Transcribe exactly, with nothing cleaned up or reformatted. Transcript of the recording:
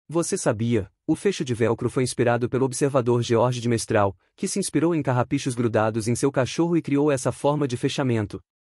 Você sabia? O fecho de velcro foi inspirado pelo observador George de Mestral, que se inspirou em carrapichos grudados em seu cachorro e criou essa forma de fechamento.